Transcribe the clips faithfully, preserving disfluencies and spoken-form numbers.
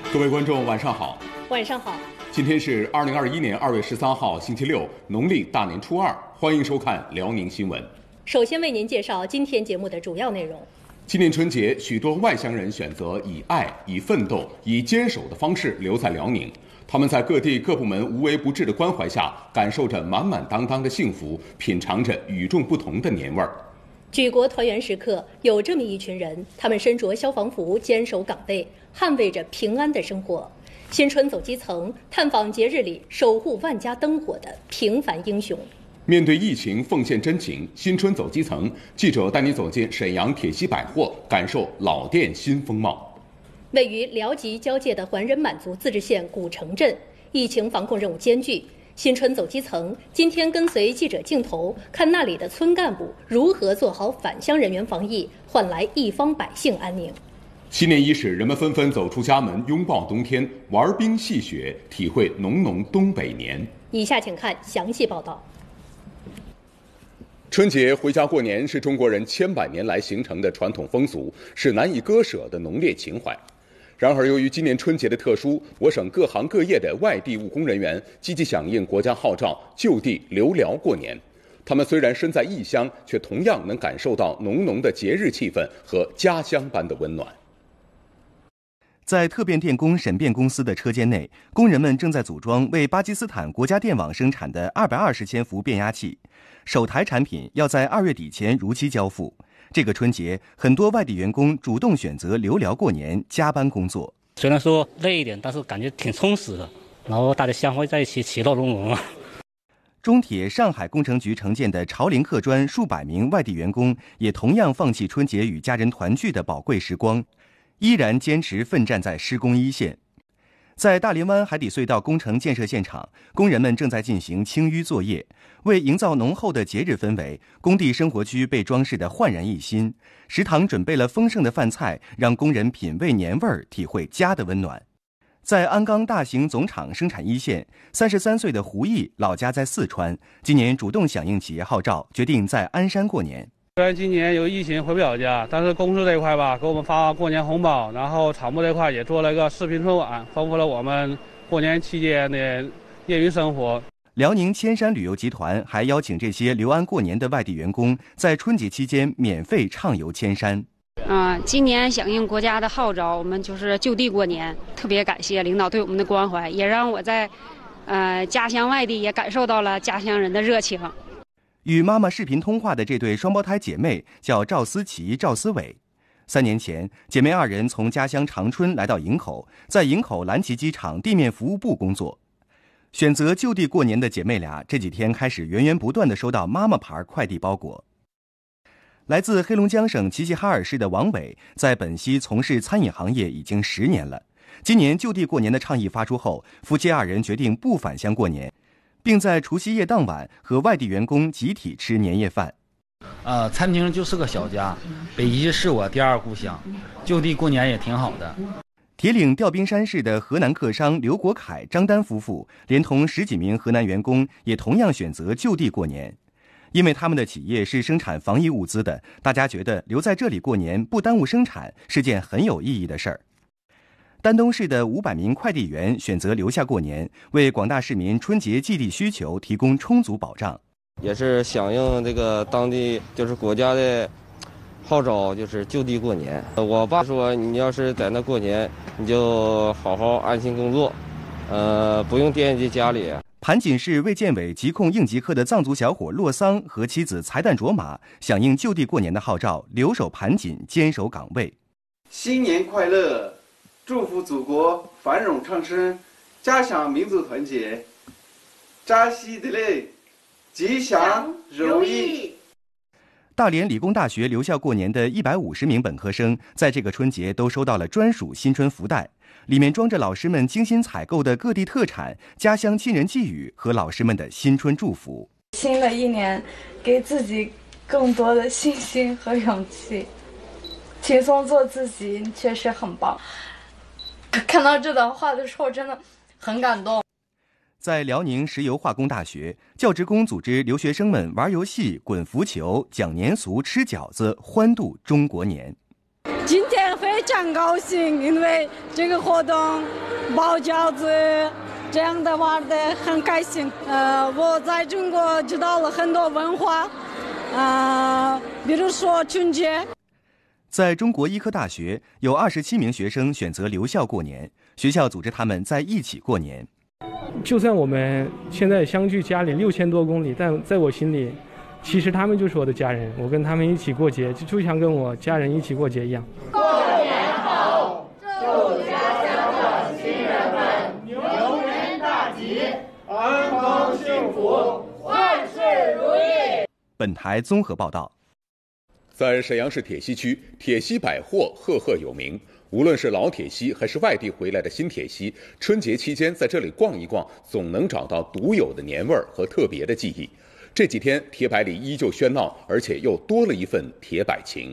各位观众，晚上好。 晚上好。 今天是二零二一年二月十三号，星期六，农历大年初二。欢迎收看辽宁新闻。 首先为您介绍今天节目的主要内容。 今年春节，许多外乡人选择以爱、以奋斗、以坚守的方式留在辽宁。他们在各地各部门无微不至的关怀下，感受着满满当当的幸福，品尝着与众不同的年味儿。 举国团圆时刻，有这么一群人，他们身着消防服，坚守岗位，捍卫着平安的生活。新春走基层，探访节日里守护万家灯火的平凡英雄。 面对疫情，奉献真情。新春走基层，记者带你走进沈阳铁西百货，感受老店新风貌。 位于辽吉交界的环人满族自治县古城镇，疫情防控任务艰巨。新春走基层，今天跟随记者镜头看那里的村干部如何做好返乡人员防疫，换来一方百姓安宁。 新年伊始，人们纷纷走出家门，拥抱冬天，玩冰戏雪，体会浓浓东北年。 以下请看详细报道。 春节回家过年是中国人千百年来形成的传统风俗，是难以割舍的浓烈情怀。然而，由于今年春节的特殊，我省各行各业的外地务工人员积极响应国家号召，就地留辽过年。他们虽然身在异乡，却同样能感受到浓浓的节日气氛和家乡般的温暖。 在特变电工沈变公司的车间内，工人们正在组装为巴基斯坦国家电网生产的二百二十千伏变压器，首台产品要在二月底前如期交付。这个春节，很多外地员工主动选择留辽过年，加班工作。 虽然说累一点，但是感觉挺充实的，然后大家相会在一起，其乐融融啊。 中铁上海工程局承建的潮陵客专数百名外地员工，也同样放弃春节与家人团聚的宝贵时光，依然坚持奋战在施工一线。在大连湾海底隧道工程建设现场，工人们正在进行清淤作业。为营造浓厚的节日氛围，工地生活区被装饰得焕然一新，食堂准备了丰盛的饭菜，让工人品味年味儿，体会家的温暖。在鞍钢大型总厂生产一线，三十三岁的胡毅老家在四川，今年主动响应企业号召，决定在鞍山过年。 虽然今年有疫情回不了家，但是公司这一块吧，给我们发过年红包，然后厂部这块也做了一个视频春晚，丰富了我们过年期间的业余生活。 辽宁千山旅游集团还邀请这些留安过年的外地员工，在春节期间免费畅游千山。 啊、呃，今年响应国家的号召，我们就是就地过年，特别感谢领导对我们的关怀，也让我在呃家乡外地也感受到了家乡人的热情。 与妈妈视频通话的这对双胞胎姐妹叫赵思琪、赵思伟。三年前，姐妹二人从家乡长春来到营口，在营口蓝旗机场地面服务部工作。选择就地过年的姐妹俩，这几天开始源源不断地收到妈妈牌快递包裹。来自黑龙江省齐齐哈尔市的王伟，在本溪从事餐饮行业已经十年了。今年就地过年的倡议发出后，夫妻二人决定不返乡过年，并在除夕夜当晚和外地员工集体吃年夜饭。 呃，餐厅就是个小家，北溪是我第二故乡，就地过年也挺好的。 铁岭调兵山市的河南客商刘国凯、张丹夫妇，连同十几名河南员工，也同样选择就地过年。因为他们的企业是生产防疫物资的，大家觉得留在这里过年不耽误生产，是件很有意义的事儿。丹东市的五百名快递员选择留下过年，为广大市民春节寄递需求提供充足保障。 也是响应这个当地就是国家的号召，就是就地过年。我爸说，你要是在那过年，你就好好安心工作，呃，不用惦记家里。 盘锦市卫健委疾控应急科的藏族小伙洛桑和妻子才旦卓玛响应就地过年的号召，留守盘锦，坚守岗位。 新年快乐，祝福祖国繁荣昌盛，加强民族团结，扎西的嘞，吉祥如意。 大连理工大学留校过年的一百五十名本科生，在这个春节都收到了专属新春福袋，里面装着老师们精心采购的各地特产、家乡亲人寄语和老师们的新春祝福。 新的一年，给自己更多的信心和勇气，轻松做自己，确实很棒。看到这段话的时候，真的很感动。 在辽宁石油化工大学，教职工组织留学生们玩游戏、滚浮球、讲年俗、吃饺子，欢度中国年。 今天非常高兴，因为这个活动包饺子这样的玩的很开心。呃，我在中国知道了很多文化，呃，比如说春节。 在中国医科大学，有二十七名学生选择留校过年，学校组织他们在一起过年。 就算我们现在相距家里六千多公里，但在我心里，其实他们就是我的家人，我跟他们一起过节，就就像跟我家人一起过节一样。 过年好，祝家乡的亲人们牛年大吉，安康幸福，万事如意。 本台综合报道。 在沈阳市铁西区，铁西百货赫赫有名。无论是老铁西还是外地回来的新铁西，春节期间在这里逛一逛，总能找到独有的年味儿和特别的记忆。这几天，铁百里依旧喧闹，而且又多了一份铁百情。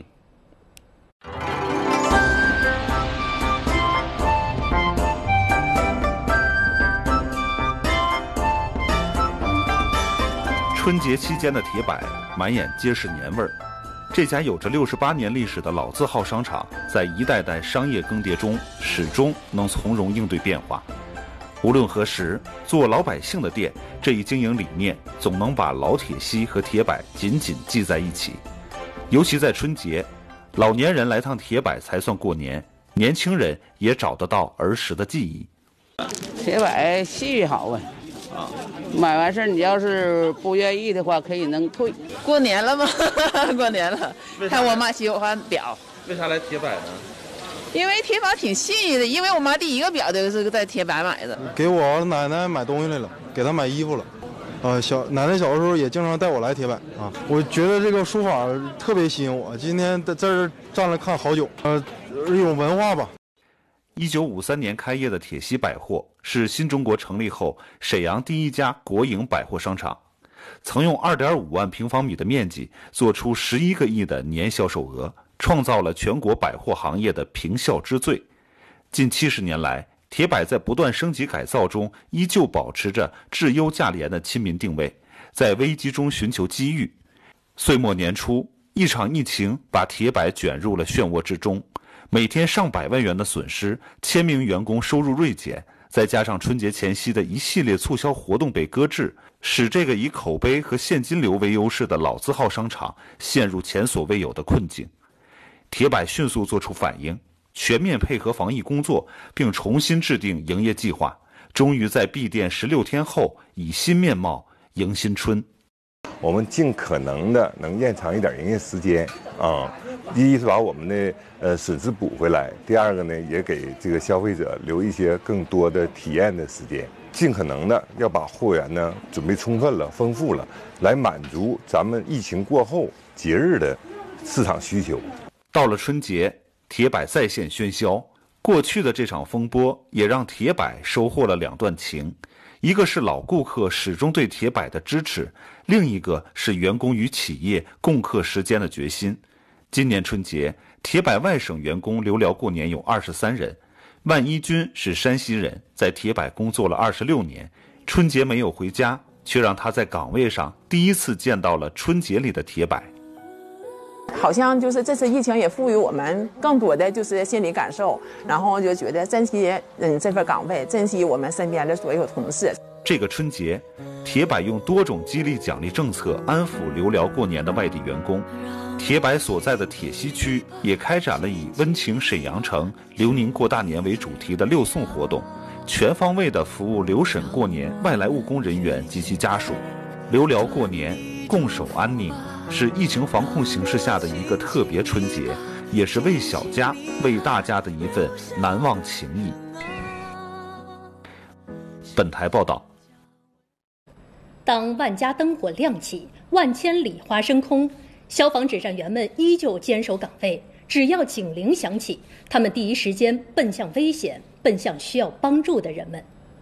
春节期间的铁百，满眼皆是年味儿。这家有着六十八年历史的老字号商场，在一代代商业更迭中，始终能从容应对变化。无论何时，做老百姓的店这一经营理念，总能把老铁西和铁百紧紧系在一起。尤其在春节，老年人来趟铁百才算过年，年轻人也找得到儿时的记忆。 铁百信誉好啊。啊，买完事儿你要是不愿意的话，可以能退。 过年了吗？过年了，看我妈喜欢表。 为啥来铁百呢？ 因为铁百挺信誉的，因为我妈第一个表就是在铁百买的。 给我奶奶买东西来了，给她买衣服了。呃，小奶奶小的时候也经常带我来铁百啊。我觉得这个书法特别吸引我，今天在这儿站了看好久。呃，一种文化吧。 一九五三年开业的铁西百货是新中国成立后沈阳第一家国营百货商场，曾用二点五万平方米的面积做出十一个亿的年销售额，创造了全国百货行业的平效之最。近七十年来，铁百在不断升级改造中，依旧保持着质优价廉的亲民定位，在危机中寻求机遇。岁末年初，一场疫情把铁百卷入了漩涡之中。每天上百万元的损失，千名员工收入锐减，再加上春节前夕的一系列促销活动被搁置，使这个以口碑和现金流为优势的老字号商场陷入前所未有的困境。铁百迅速做出反应，全面配合防疫工作，并重新制定营业计划，终于在闭店十六天后以新面貌迎新春。 我们尽可能的能延长一点营业时间啊，第一是把我们的呃损失补回来，第二个呢也给这个消费者留一些更多的体验的时间，尽可能的要把货源呢准备充分了、丰富了，来满足咱们疫情过后节日的市场需求。 到了春节，铁百再现喧嚣，过去的这场风波也让铁百收获了两段情。一个是老顾客始终对铁百的支持，另一个是员工与企业共克时艰的决心。今年春节，铁百外省员工留寮过年有二十三人。万一军是山西人，在铁百工作了二十六年，春节没有回家，却让他在岗位上第一次见到了春节里的铁百。 好像就是这次疫情也赋予我们更多的就是心理感受，然后就觉得珍惜嗯这份岗位，珍惜我们身边的所有同事。 这个春节，铁百用多种激励奖励政策安抚留寮过年的外地员工。铁百所在的铁西区也开展了以温情沈阳城、留您过大年为主题的六送活动，全方位的服务留沈过年外来务工人员及其家属。留寮过年，共守安宁，是疫情防控形势下的一个特别春节，也是为小家、为大家的一份难忘情谊。本台报道。 当万家灯火亮起，万千礼花升空，消防指战员们依旧坚守岗位。只要警铃响起，他们第一时间奔向危险，奔向需要帮助的人们。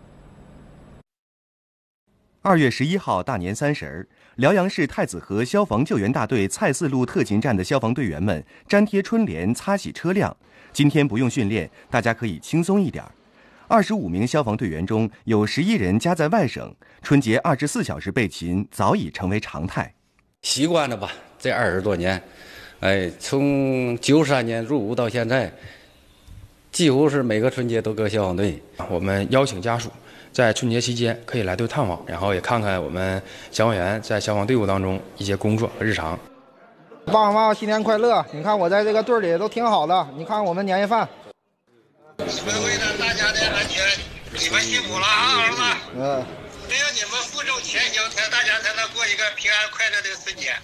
二月十一号大年三十，辽阳市太子河消防救援大队蔡四路特勤站的消防队员们粘贴春联，擦洗车辆。今天不用训练，大家可以轻松一点。二十五名消防队员中有十一人家在外省，春节二十四小时备勤早已成为常态。 习惯了吧，这二十多年，哎，从九三年入伍到现在， 几乎是每个春节都搁消防队。我们邀请家属在春节期间可以来队探访，然后也看看我们消防员在消防队伍当中一些工作和日常。 爸妈新年快乐！你看我在这个队里都挺好的，你看我们年夜饭。 你们为了大家的安全，你们辛苦了啊，儿子。 嗯。 只有你们负重前行，才大家才能过一个平安快乐的春节。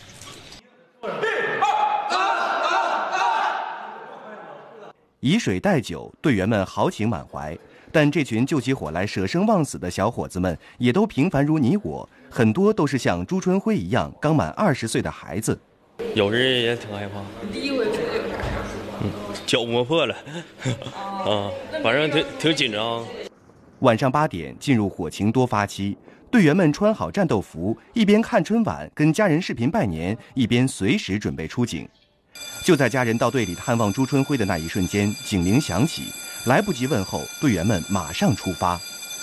以水代酒，队员们豪情满怀。但这群救起火来舍生忘死的小伙子们，也都平凡如你我，很多都是像朱春辉一样刚满二十岁的孩子。 有时也挺害怕。 第一回出去。 嗯，脚磨破了。啊，反正挺挺紧张。 晚上八点进入火情多发期，队员们穿好战斗服，一边看春晚跟家人视频拜年，一边随时准备出警。就在家人到队里探望朱春辉的那一瞬间，警铃响起，来不及问候，队员们马上出发。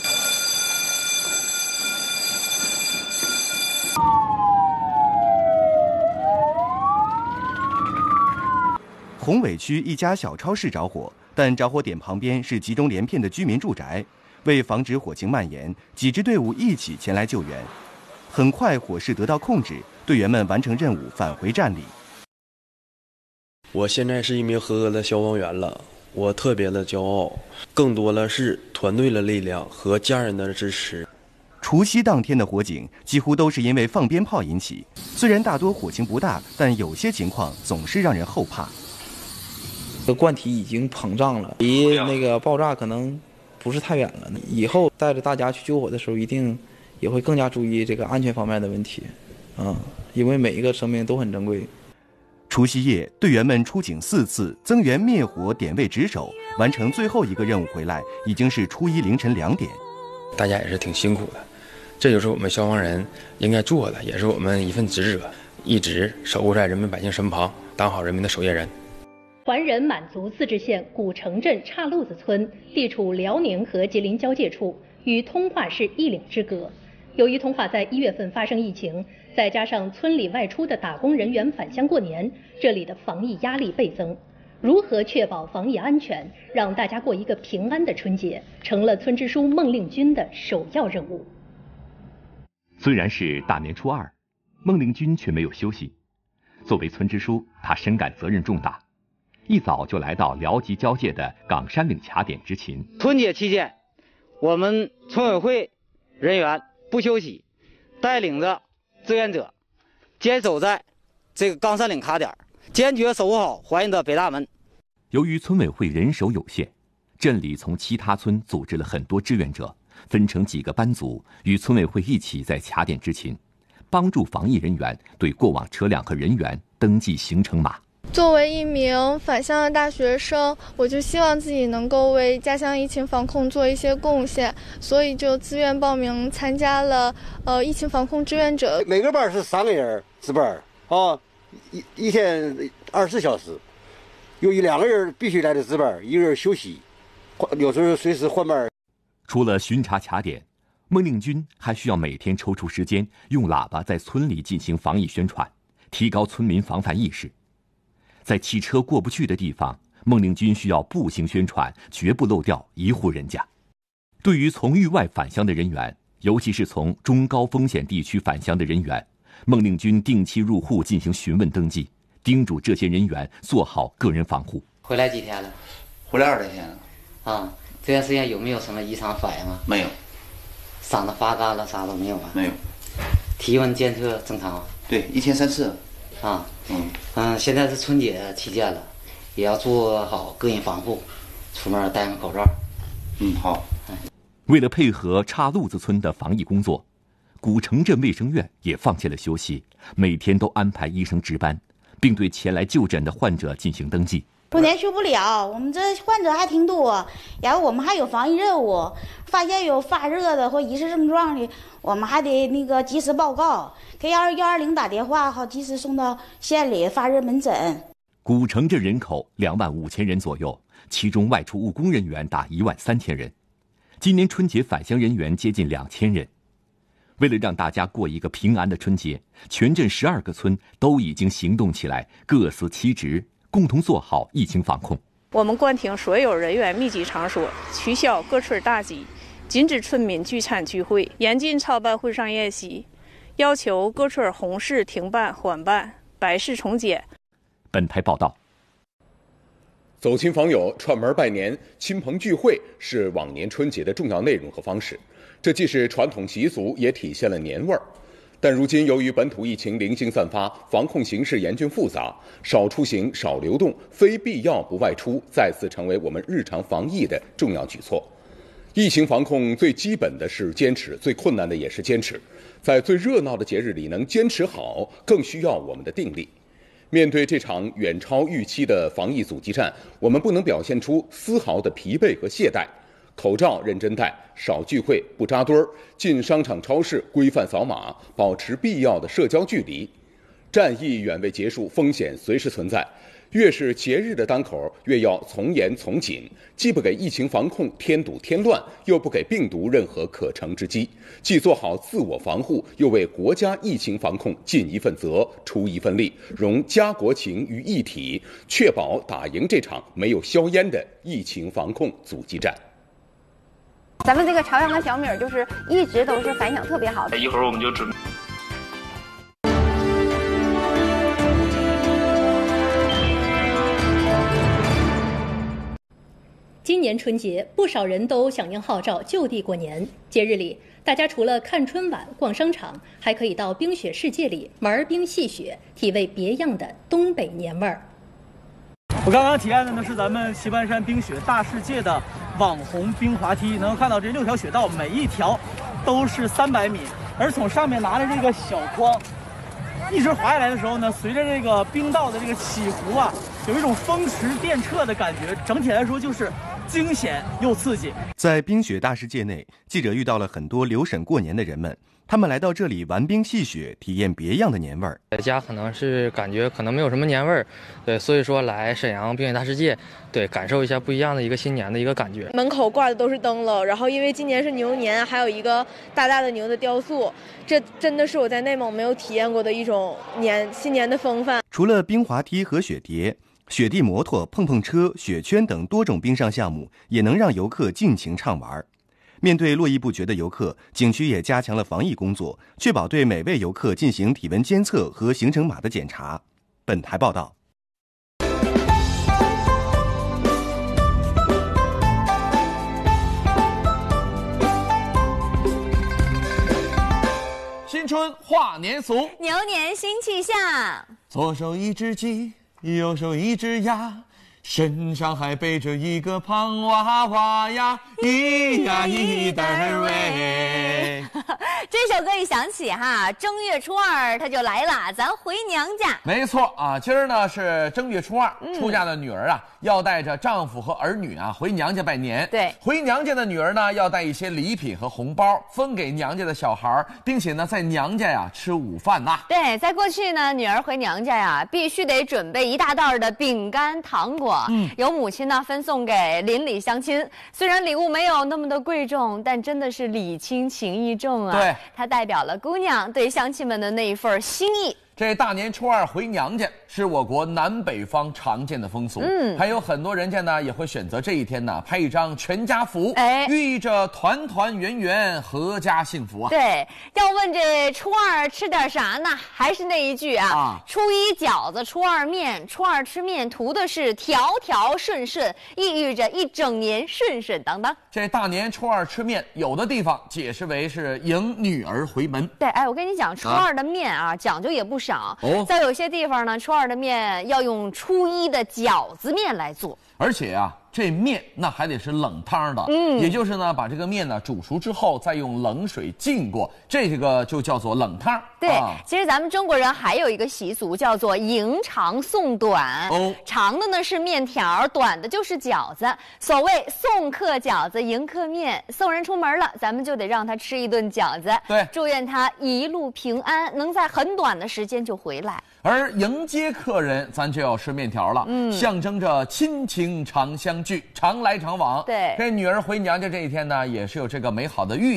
宏伟区一家小超市着火，但着火点旁边是集中连片的居民住宅。为防止火情蔓延，几支队伍一起前来救援。很快，火势得到控制，队员们完成任务，返回站里。 我现在是一名合格的消防员了，我特别的骄傲，更多的是团队的力量和家人的支持。 除夕当天的火警几乎都是因为放鞭炮引起，虽然大多火情不大，但有些情况总是让人后怕。 这罐体已经膨胀了，离那个爆炸可能不是太远了。以后带着大家去救火的时候，一定也会更加注意这个安全方面的问题，啊，因为每一个生命都很珍贵。 除夕夜，队员们出警四次，增援灭火、点位值守，完成最后一个任务回来，已经是初一凌晨两点。 大家也是挺辛苦的，这就是我们消防人应该做的，也是我们一份职责，一直守护在人民百姓身旁，当好人民的守夜人。 环仁满族自治县古城镇岔路子村地处辽宁和吉林交界处，与通化市一岭之隔。由于通化在一月份发生疫情，再加上村里外出的打工人员返乡过年，这里的防疫压力倍增。如何确保防疫安全，让大家过一个平安的春节，成了村支书孟令军的首要任务。 虽然是大年初二，孟令军却没有休息。作为村支书，他深感责任重大，一早就来到辽吉交界的岗山岭卡点执勤。 春节期间，我们村委会人员不休息，带领着志愿者坚守在这个岗山岭卡点，坚决守护好怀仁的北大门。 由于村委会人手有限，镇里从其他村组织了很多志愿者，分成几个班组，与村委会一起在卡点执勤，帮助防疫人员对过往车辆和人员登记行程码。 作为一名返乡的大学生，我就希望自己能够为家乡疫情防控做一些贡献，所以就自愿报名参加了呃疫情防控志愿者。 每个班是三个人值班啊，一一天二十四小时，有一两个人必须来这值班，一个人休息，有时候随时换班。 除了巡查卡点，孟令军还需要每天抽出时间，用喇叭在村里进行防疫宣传，提高村民防范意识。在汽车过不去的地方，孟令军需要步行宣传，绝不漏掉一户人家。对于从域外返乡的人员，尤其是从中高风险地区返乡的人员，孟令军定期入户进行询问登记，叮嘱这些人员做好个人防护。 回来几天了？ 回来二十天了。 啊，这段时间有没有什么异常反应啊？ 没有。 嗓子发干了啥都没有啊？ 没有。 体温监测正常？ 对，一天三次。 啊，嗯嗯，现在是春节期间了，也要做好个人防护，出门戴上口罩。 嗯，好。 为了配合岔路子村的防疫工作，古城镇卫生院也放弃了休息，每天都安排医生值班，并对前来就诊的患者进行登记。 不连续不了，我们这患者还挺多，然后我们还有防疫任务，发现有发热的或疑似症状的，我们还得那个及时报告，给幺幺二零打电话，好及时送到县里发热门诊。 古城镇人口两万五千人左右，其中外出务工人员达一万三千人，今年春节返乡人员接近两千人。为了让大家过一个平安的春节，全镇十二个村都已经行动起来，各司其职，共同做好疫情防控。 我们关停所有人员密集场所，取消各村大集，禁止村民聚餐聚会，严禁操办会上宴席，要求各村红事停办缓办，白事重检。 本台报道。 走亲访友、串门拜年、亲朋聚会是往年春节的重要内容和方式，这既是传统习俗，也体现了年味儿。但如今由于本土疫情零星散发，防控形势严峻复杂，少出行、少流动，非必要不外出，再次成为我们日常防疫的重要举措。疫情防控最基本的是坚持，最困难的也是坚持。在最热闹的节日里能坚持好，更需要我们的定力。面对这场远超预期的防疫阻击战，我们不能表现出丝毫的疲惫和懈怠。口罩认真戴，少聚会不扎堆儿，进商场超市规范扫码，保持必要的社交距离。战役远未结束，风险随时存在。越是节日的当口，越要从严从紧，既不给疫情防控添堵添乱，又不给病毒任何可乘之机，既做好自我防护，又为国家疫情防控尽一份责，出一份力，融家国情于一体，确保打赢这场没有硝烟的疫情防控阻击战。 咱们这个朝阳的小米就是一直都是反响特别好的。 一会儿我们就准备。 今年春节，不少人都响应号召就地过年。节日里，大家除了看春晚、逛商场，还可以到冰雪世界里玩冰戏雪，体味别样的东北年味儿。 我刚刚体验的呢是咱们棋盘山冰雪大世界的网红冰滑梯，能够看到这六条雪道，每一条都是三百米，而从上面拿着这个小筐，一直滑下来的时候呢，随着这个冰道的这个起伏啊，有一种风驰电掣的感觉，整体来说就是惊险又刺激。 在冰雪大世界内，记者遇到了很多留省过年的人们，他们来到这里玩冰戏雪，体验别样的年味儿。 在家可能是感觉可能没有什么年味儿，对，所以说来沈阳冰雪大世界，对，感受一下不一样的一个新年的一个感觉。 门口挂的都是灯笼，然后因为今年是牛年，还有一个大大的牛的雕塑，这真的是我在内蒙没有体验过的一种年新年的风范。 除了冰滑梯和雪碟，雪地摩托、碰碰车、雪圈等多种冰上项目也能让游客尽情畅玩。面对络绎不绝的游客，景区也加强了防疫工作，确保对每位游客进行体温监测和行程码的检查。本台报道。 新春话年俗， 牛年新气象。 左手一只鸡，右手一只鸭，身上还背着一个胖娃娃呀，咿呀咿得儿喂。 这首歌一响起哈，正月初二他就来了，咱回娘家。 没错啊，今儿呢是正月初二，嗯、出嫁的女儿啊要带着丈夫和儿女啊回娘家拜年。 对， 回娘家的女儿呢要带一些礼品和红包分给娘家的小孩，并且呢在娘家呀吃午饭呐。 对，在过去呢，女儿回娘家呀必须得准备一大袋的饼干糖果，嗯，由母亲呢分送给邻里乡亲。虽然礼物没有那么的贵重，但真的是礼轻情意重啊。 对， 它代表了姑娘对乡亲们的那一份心意。 这大年初二回娘家是我国南北方常见的风俗，嗯，还有很多人家呢也会选择这一天呢拍一张全家福，哎，寓意着团团圆圆、阖家幸福啊。 对，要问这初二吃点啥呢？还是那一句啊，啊初一饺子，初二面，初二吃面，图的是条条顺顺，意喻着一整年顺顺当当。 这大年初二吃面，有的地方解释为是迎女儿回门。 对，哎，我跟你讲，初二的面啊，啊讲究也不少。哦，在有些地方呢，初二的面要用初一的饺子面来做， 而且啊，这面那还得是冷汤的，嗯，也就是呢，把这个面呢煮熟之后，再用冷水浸过，这个就叫做冷汤。 对，啊、其实咱们中国人还有一个习俗叫做迎长送短，哦，长的呢是面条，短的就是饺子。所谓送客饺子，迎客面，送人出门了，咱们就得让他吃一顿饺子， 对， 祝愿他一路平安，能在很短的时间就回来。 而迎接客人，咱就要吃面条了，嗯，象征着亲情常相聚，常来常往。 对， 这女儿回娘家这一天呢，也是有这个美好的寓意。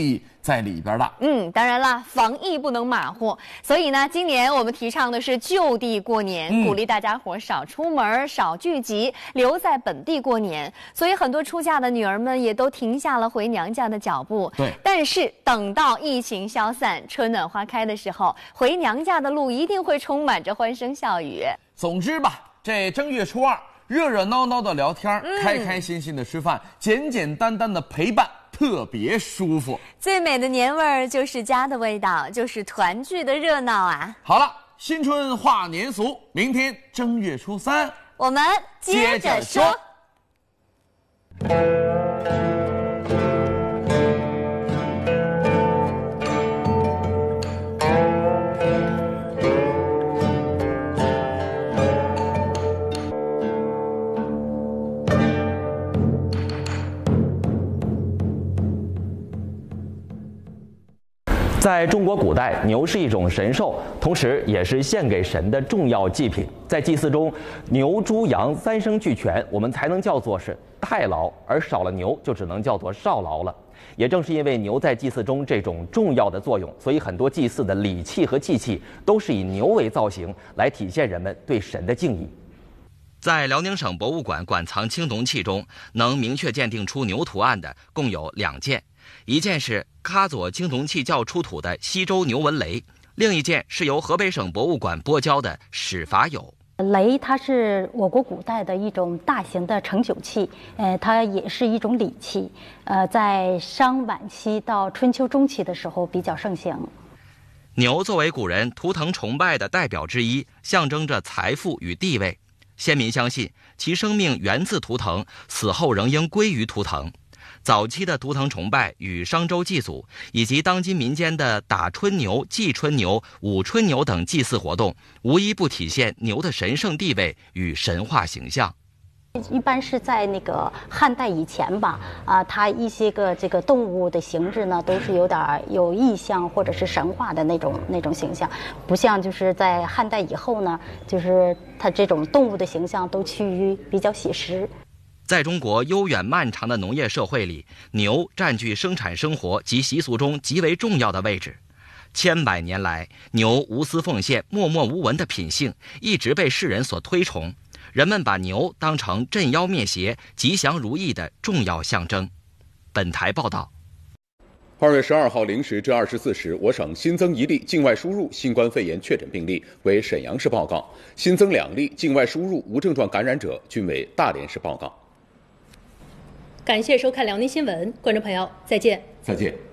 在里边的。 嗯，当然啦，防疫不能马虎，所以呢，今年我们提倡的是就地过年，嗯、鼓励大家伙少出门、少聚集，留在本地过年。所以很多出嫁的女儿们也都停下了回娘家的脚步。 对， 但是等到疫情消散、春暖花开的时候，回娘家的路一定会充满着欢声笑语。 总之吧，这正月初二，热热闹闹的聊天、嗯，开开心心的吃饭，简简单单的陪伴，特别舒服。 最美的年味儿就是家的味道，就是团聚的热闹啊！ 好了，新春话年俗，明天正月初三， 我们接着说。 在中国古代，牛是一种神兽，同时也是献给神的重要祭品。在祭祀中，牛、猪、羊三牲俱全，我们才能叫做是太牢，而少了牛就只能叫做少牢了。也正是因为牛在祭祀中这种重要的作用，所以很多祭祀的礼器和祭器都是以牛为造型，来体现人们对神的敬意。 在辽宁省博物馆馆藏青铜器中，能明确鉴定出牛图案的共有两件。一件是喀左青铜器窖出土的西周牛纹雷，另一件是由河北省博物馆拨交的始法俑。 雷它是我国古代的一种大型的盛酒器，呃，它也是一种礼器，呃，在商晚期到春秋中期的时候比较盛行。 牛作为古人图腾崇拜的代表之一，象征着财富与地位。先民相信其生命源自图腾，死后仍应归于图腾。早期的图腾崇拜与商周祭祖，以及当今民间的打春牛、祭春牛、舞春牛等祭祀活动，无一不体现牛的神圣地位与神话形象。 一般是在那个汉代以前吧，啊，它一些个这个动物的形制呢，都是有点有意象或者是神话的那种那种形象，不像就是在汉代以后呢，就是它这种动物的形象都趋于比较写实。 在中国悠远漫长的农业社会里，牛占据生产生活及习俗中极为重要的位置。千百年来，牛无私奉献、默默无闻的品性一直被世人所推崇。人们把牛当成镇妖灭邪、吉祥如意的重要象征。本台报道。 二月十二号零时至二十四时，我省新增一例境外输入新冠肺炎确诊病例，为沈阳市报告；新增两例境外输入无症状感染者，均为大连市报告。 感谢收看辽宁新闻，观众朋友，再见。 再见。